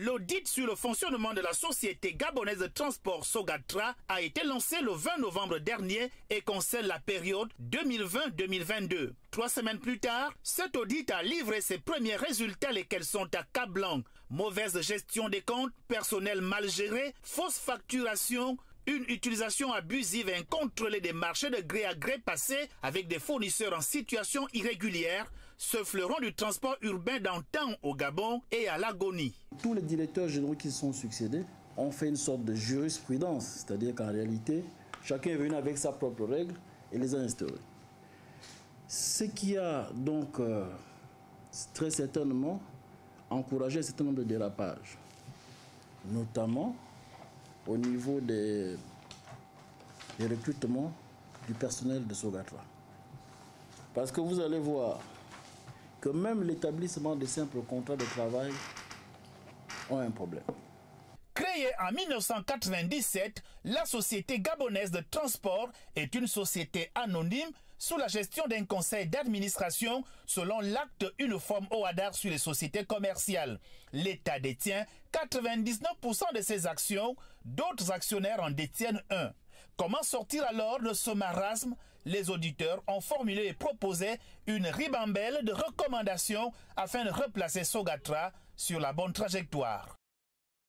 L'audit sur le fonctionnement de la société gabonaise de transport Sogatra a été lancé le 20 novembre dernier et concerne la période 2020-2022. 3 semaines plus tard, cet audit a livré ses premiers résultats, lesquels sont accablants. Mauvaise gestion des comptes, personnel mal géré, fausse facturation, une utilisation abusive et incontrôlée des marchés de gré à gré passés avec des fournisseurs en situation irrégulière, ce fleuron du transport urbain d'antan au Gabon est à l'agonie. Tous les directeurs généraux qui se sont succédés ont fait une sorte de jurisprudence, c'est-à-dire qu'en réalité, chacun est venu avec sa propre règle et les a instaurées. Ce qui a donc très certainement encouragé un certain nombre de dérapages, notamment au niveau des recrutements du personnel de Sogatra. Parce que vous allez voir que même l'établissement des simples contrats de travail ont un problème. Créée en 1997, la Société gabonaise de transport est une société anonyme sous la gestion d'un conseil d'administration selon l'acte uniforme OHADAR sur les sociétés commerciales. L'État détient 99% de ses actions, d'autres actionnaires en détiennent 1. Comment sortir alors de ce marasme? Les auditeurs ont formulé et proposé une ribambelle de recommandations afin de replacer Sogatra sur la bonne trajectoire.